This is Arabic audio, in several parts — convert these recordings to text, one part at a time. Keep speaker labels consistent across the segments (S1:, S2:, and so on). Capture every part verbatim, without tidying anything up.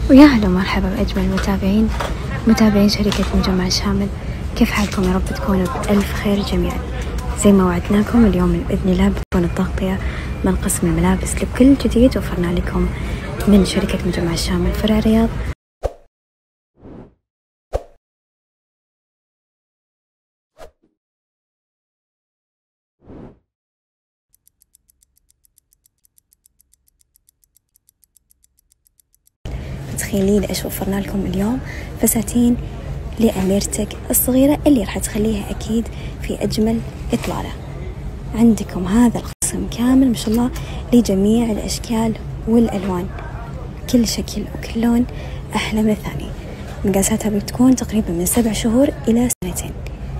S1: ويا هلا ومرحبا بأجمل المتابعين متابعين شركة مجمع شامل. كيف حالكم؟ يا رب تكونوا بألف خير جميعا. زي ما وعدناكم اليوم بإذن الله بتكون التغطية من قسم الملابس لكل جديد وفرنا لكم من شركة مجمع شامل فرع الرياض. تخيلين ايش وفرنا لكم اليوم؟ فساتين لأميرتك الصغيرة اللي راح تخليها أكيد في أجمل إطلالة. عندكم هذا القسم كامل ما شاء الله لجميع الأشكال والألوان، كل شكل وكل لون أحلى من الثاني. مقاساتها بتكون تقريبا من سبع شهور إلى سنتين،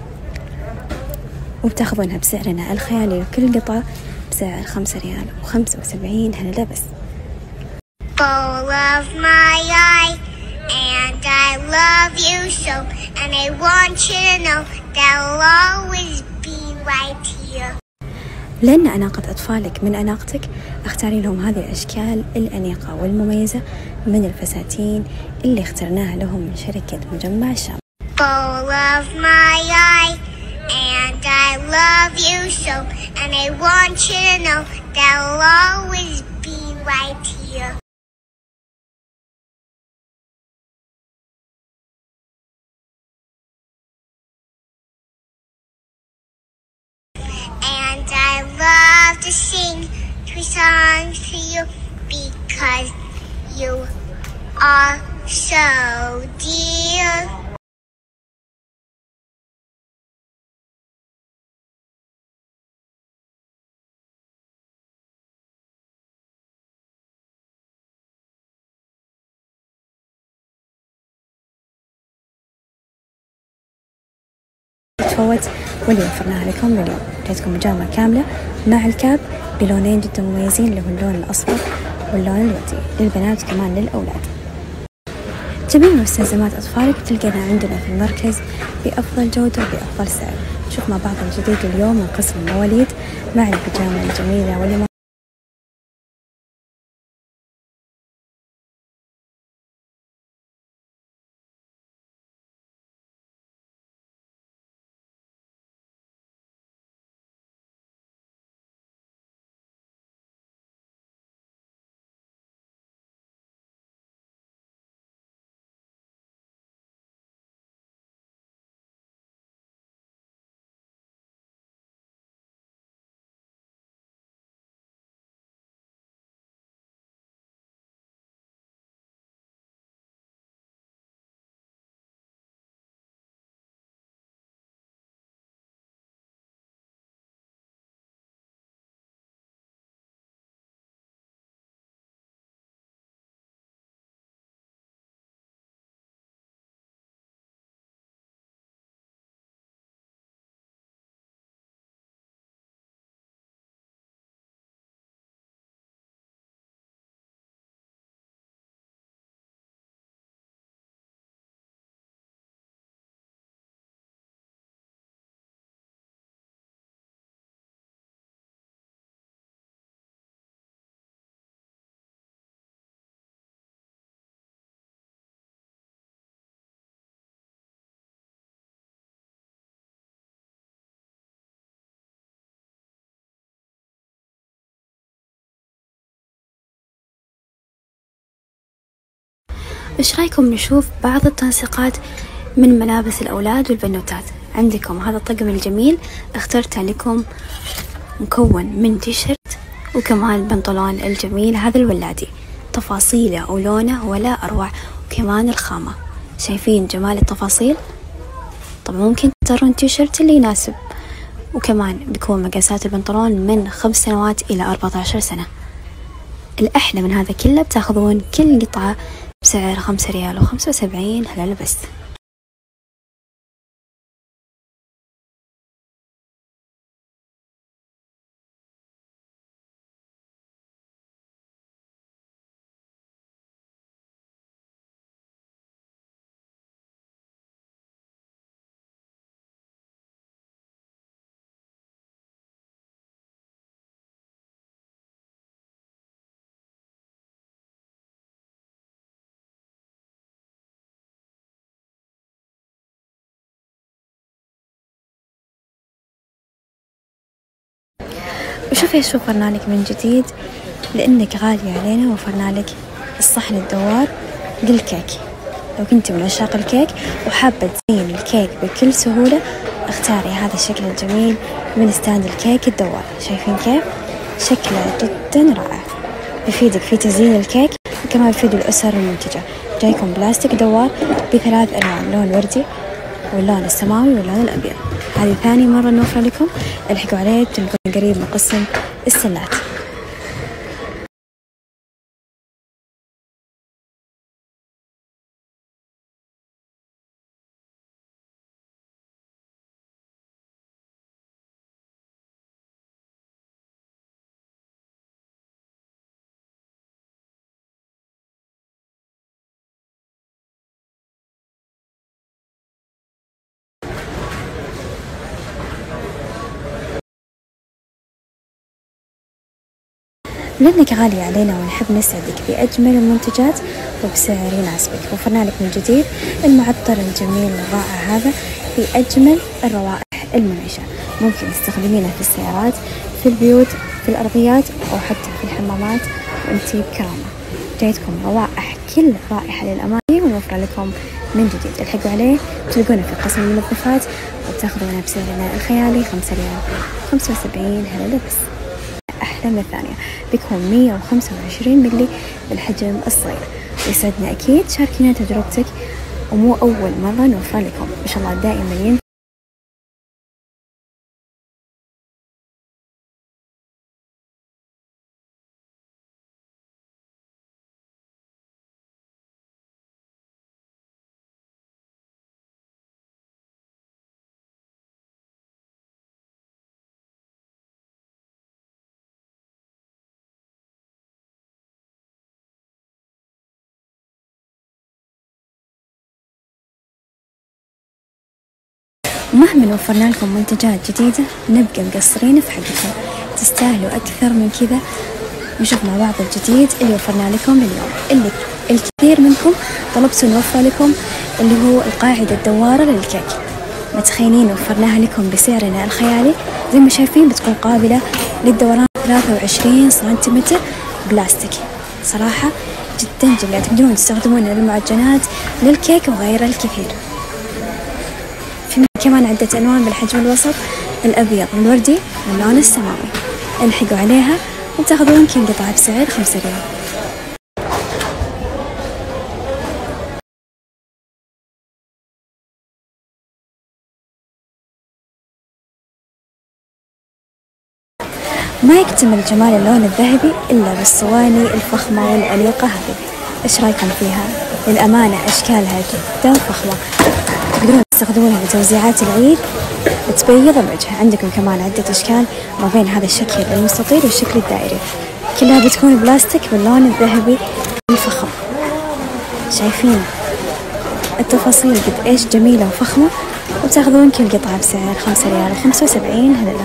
S1: وبتاخذونها بسعرنا الخيالي لكل قطعة بسعر خمسة ريال وخمسة وسبعين هللة بس.
S2: Full of my eye, and I love you so, and I want you to know that I'll always be right here.
S1: لأن أناقة أطفالك من أناقتك، اختاري لهم هذه الأشكال الأنيقة والمميزة من الفساتين اللي اخترناها لهم من شركة مجمع شامل.
S2: Full of my eye, and I love you so, and I want you to know that I'll always be right here. And I love to sing three songs to you because you are so dear.
S1: تفوت واللي وفرناها لكم اليوم. جاتكم بيجامة كاملة مع الكاب بلونين جدا مميزين اللي هو اللون الأصفر واللون الوردي للبنات وكمان للأولاد. جميع مستلزمات أطفالك تلقينا عندنا في المركز بأفضل جودة وبأفضل سعر. نشوف مع بعض الجديد اليوم من قسم المواليد مع البيجامة الجميلة واللي إيش رايكم نشوف بعض التنسيقات من ملابس الأولاد والبنوتات؟ عندكم هذا الطقم الجميل اخترته لكم مكون من تيشيرت وكمان البنطلون الجميل هذا الولادي، تفاصيله ولونه ولا أروع، وكمان الخامة. شايفين جمال التفاصيل؟ طبعا ممكن تختارون تيشيرت اللي يناسب، وكمان بيكون مقاسات البنطلون من خمس سنوات إلى أربعة عشر سنة. الأحلى من هذا كله بتاخذون كل قطعة بسعر خمسة ريال وخمسة وسبعين هللة بس. وشوفي ايش وفرنا لك من جديد، لانك غالية علينا وفرنا لك الصحن الدوار للكيك. لو كنت من عشاق الكيك وحابة تزين الكيك بكل سهولة، اختاري هذا الشكل الجميل من ستاند الكيك الدوار. شايفين كيف شكله جدا رائع، بيفيدك في تزيين الكيك وكمان بيفيد الأسر المنتجة. جايكم بلاستيك دوار بثلاث ألوان، لون وردي واللون السماوي واللون الأبيض. هذه ثاني مرة نوفر لكم، الحقوا عليه تلقون قريب من قسم السلات. لأنك غالية علينا ونحب نسعدك بأجمل المنتجات وبسعر يناسبك، وفرنا لك من جديد المعطر الجميل الرائع هذا بأجمل الروائح المنعشة. ممكن تستخدمينه في السيارات، في البيوت، في الأرضيات، أو حتى في الحمامات وانتي بكرامة. جايتكم روائح كل رائحة للأماني ونوفر لكم من جديد. الحقوا عليه تلقونه في قسم المنظفات وتاخذونه بسعرنا الخيالي خمسة ريال خمسة وسبعين هللة بس. أحلى من الثانية، بيكون مية وخمسة وعشرين ملي بالحجم الصغير. ويسعدنا أكيد شاركينا تجربتك، ومو أول مرة نوفر لكم. إن شاء الله دائما ين مهما وفرنا لكم منتجات جديدة نبقى مقصرين في حقكم، تستاهلوا أكثر من كذا. نشوف مع بعض الجديد اللي وفرنا لكم اليوم، اللي الكثير منكم طلبتوا نوفر لكم، اللي هو القاعدة الدوارة للكيك. متخيلين وفرناها لكم بسعرنا الخيالي، زي ما شايفين بتكون قابلة للدوران ثلاثة وعشرين سنتيمتر بلاستيك. صراحة جدا جميلة، تقدرون تستخدمونها للمعجنات للكيك وغيره الكثير. كمان عدة ألوان بالحجم الوسط، الأبيض والوردي واللون السماوي. الحقوا عليها وتاخذون كل قطعة بسعر خمسة ريال. ما يكتمل جمال اللون الذهبي إلا بالصواني الفخمة والأنيقة هذه. إيش رايكم فيها؟ للأمانة أشكالها جدا فخمة، تقدرون تستخدمونها لتوزيعات العيد وتبيض الوجه. عندكم كمان عدة أشكال ما بين هذا الشكل المستطيل والشكل الدائري، كلها بتكون بلاستيك باللون الذهبي الفخم. شايفين التفاصيل قد إيش جميلة وفخمة، وتاخذون كل قطعة بسعر خمسة ريال وخمسة وسبعين هللة.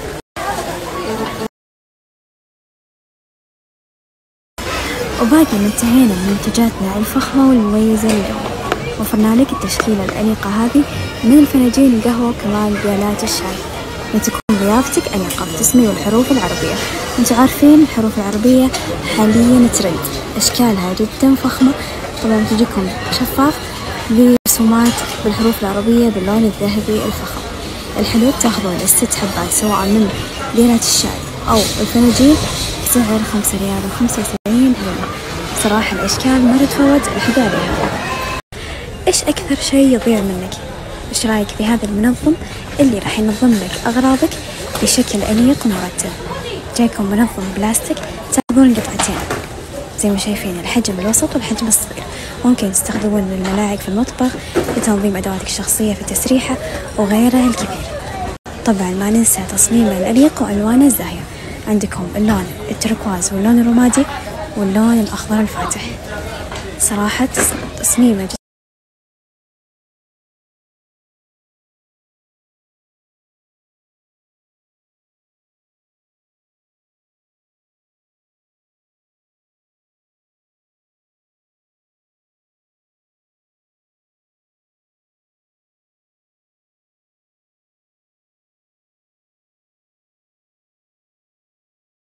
S1: وباقي انتهينا من منتجاتنا الفخمة والمميزة اليوم. وفرنا لك التشكيلة الأنيقة هذه من الفناجين القهوة، كمان بيالات الشاي، لتكون ضيافتك أنيقة بتسمي والحروف العربية. انتوا عارفين الحروف العربية حاليا ترند، أشكالها جدا فخمة. طبعا تجيكم شفاف برسومات بالحروف العربية باللون الذهبي الفخم. الحلو تاخذون الست حبات سواء من بيالات الشاي أو الفناجين بسعر خمسة ريال وخمسة وسبعين هللة. صراحة الأشكال ما تتفوت، الحقوا عليها. إيش أكثر شيء يضيع منك؟ إيش رأيك في هذا المنظم اللي راح ينظم لك أغراضك بشكل أنيق ومرتب؟ جايكم منظم بلاستيك، تاخذون قطعتين زي ما شايفين، الحجم الوسط والحجم الصغير. ممكن تستخدمون الملاعق في المطبخ لتنظيم أدواتك الشخصية في التسريحة وغيرها الكثير. طبعا ما ننسى تصميمه الأنيق وألوانه الزاهية. عندكم اللون التركواز واللون الرمادي واللون الأخضر الفاتح. صراحة تصميمه